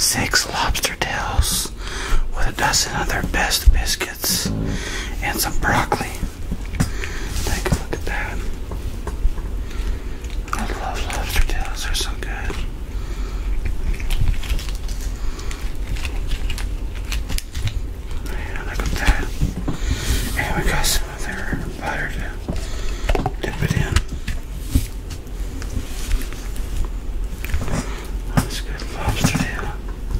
6 lobster tails with a dozen of their best biscuits and some broccoli. Take a look at that. I love lobster tails, they're so good. Man, look at that. And we got some of their butter to dip it in. That's good lobster tail.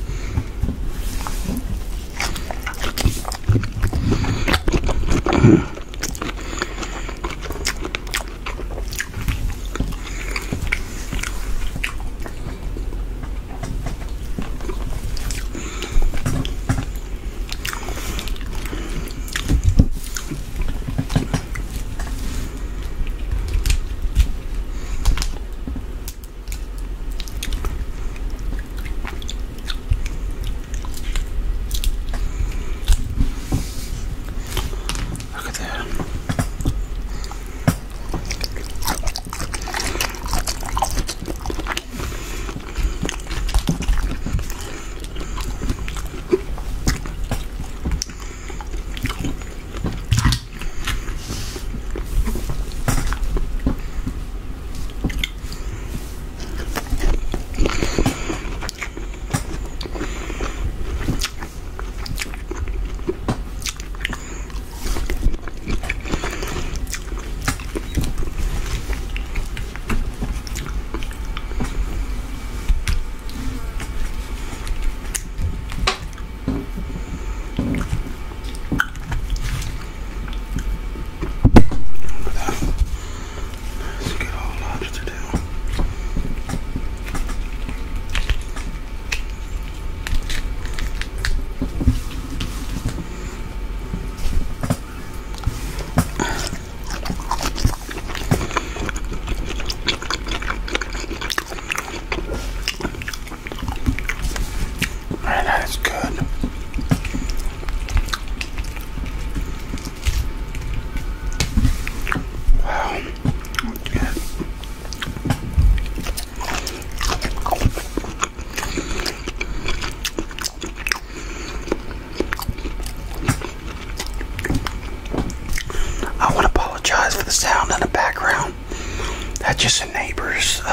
Sound in the background. That's just the neighbors.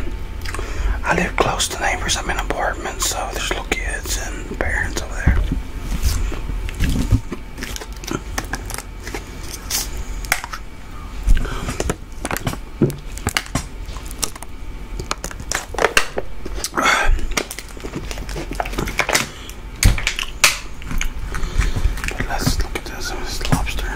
I live close to neighbors. I'm in an apartment, so there's little kids and parents over there. But let's look at this lobster.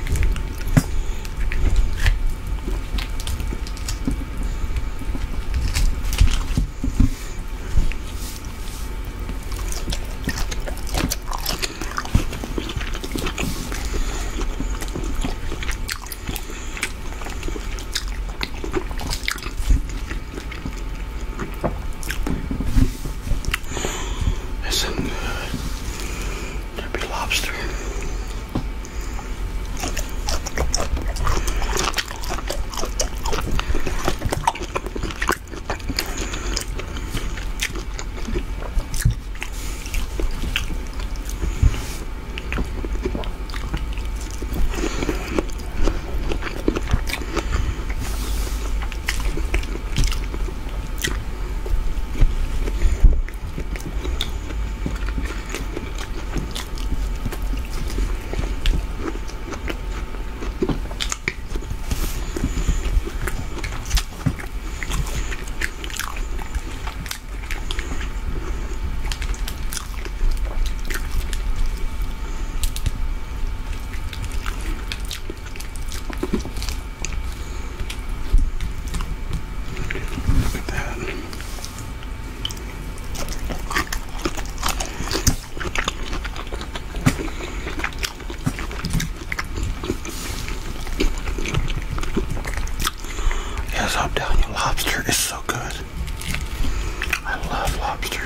I'm telling you, lobster is so good. I love lobster.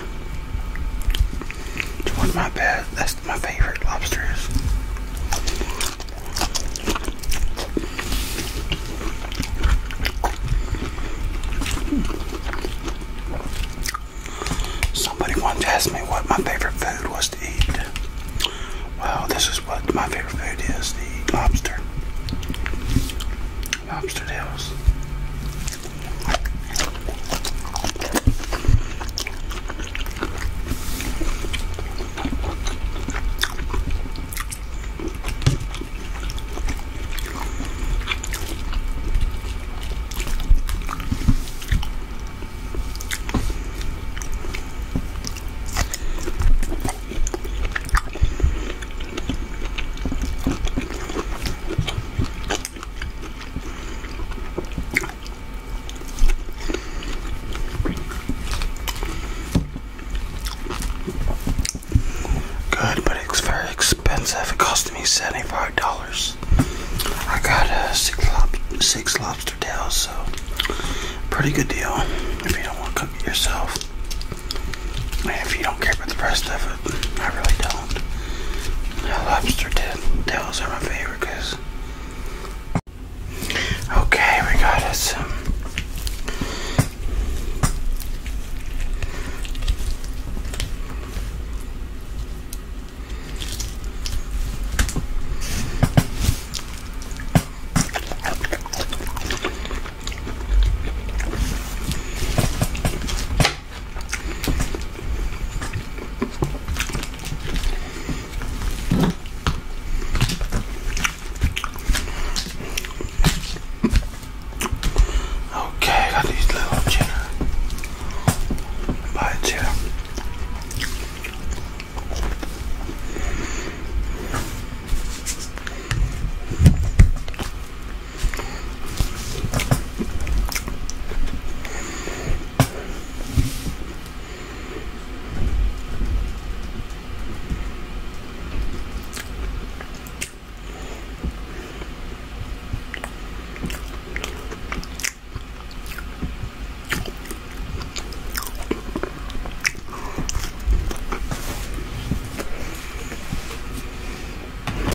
It's one of my best. That's my favorite lobsters. Somebody once asked me what favorite food was to eat. Well, this is what my favorite food is, to eat lobster. Lobster tails. Good, but it's very expensive. It cost me $75. I got six lobster tails, so pretty good deal if you don't want to cook it yourself. And if you don't care about the rest of it, I really don't. Lobster tails are my favorite because. Okay, we got us some